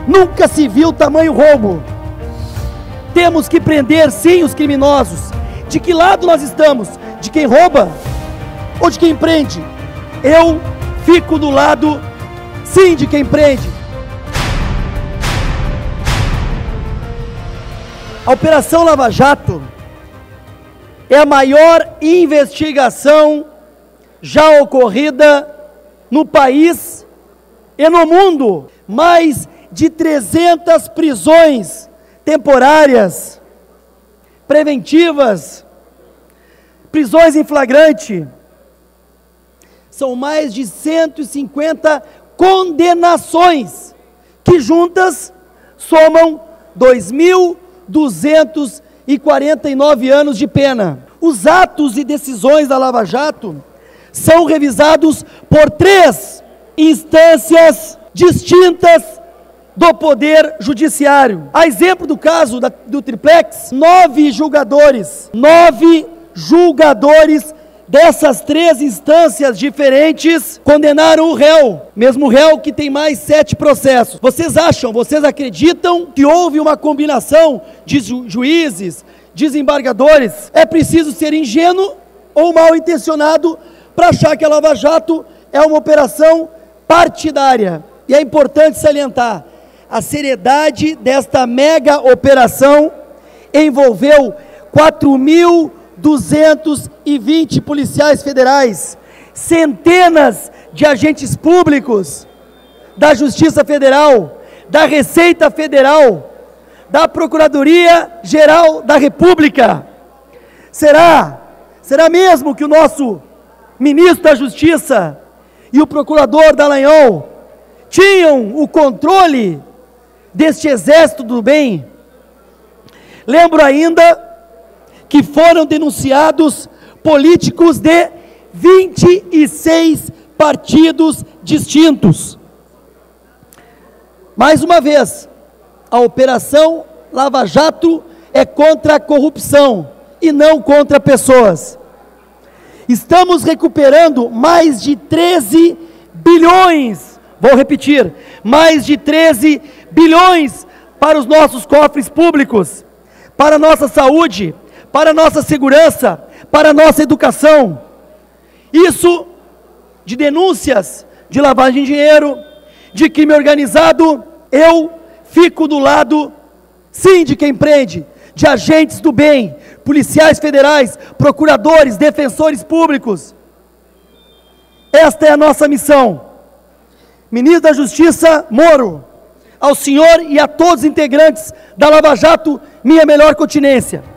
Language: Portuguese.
Nunca se viu tamanho roubo. Temos que prender sim os criminosos. De que lado nós estamos? De quem rouba ou de quem prende? Eu fico do lado sim de quem prende. A Operação Lava Jato é a maior investigação já ocorrida no país e no mundo. Mais de 300 prisões temporárias, preventivas, prisões em flagrante. São mais de 150 condenações, que juntas somam 2.249 anos de pena. Os atos e decisões da Lava Jato são revisados por 3 instâncias distintas do Poder Judiciário. A exemplo do caso do Triplex, 9 julgadores dessas 3 instâncias diferentes condenaram o réu, mesmo réu que tem mais 7 processos. Vocês acreditam que houve uma combinação de juízes, desembargadores? É preciso ser ingênuo ou mal intencionado para achar que a Lava Jato é uma operação partidária. E é importante salientar, a seriedade desta mega operação envolveu 4.220 policiais federais, centenas de agentes públicos da Justiça Federal, da Receita Federal, da Procuradoria-Geral da República. Será mesmo que o nosso ministro da Justiça e o procurador Dallagnol tinham o controle deste exército do bem? Lembro ainda que foram denunciados políticos de 26 partidos distintos. Mais uma vez, a Operação Lava Jato é contra a corrupção e não contra pessoas. Estamos recuperando mais de 13 bilhões, vou repetir, mais de 13 bilhões para os nossos cofres públicos, para a nossa saúde, para a nossa segurança, para a nossa educação. Isso de denúncias de lavagem de dinheiro, de crime organizado, eu fico do lado, sim, de quem prende, de agentes do bem, policiais federais, procuradores, defensores públicos. Esta é a nossa missão. Ministro da Justiça Moro, ao senhor e a todos os integrantes da Lava Jato, minha melhor continência.